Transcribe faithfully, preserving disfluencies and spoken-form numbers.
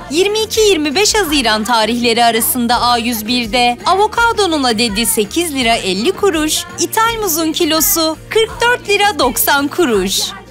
yirmi iki yirmi beş Haziran tarihleri arasında A yüz bir'de avokadonun adedi sekiz lira elli kuruş, ithal muzun kilosu kırk dört lira doksan kuruş.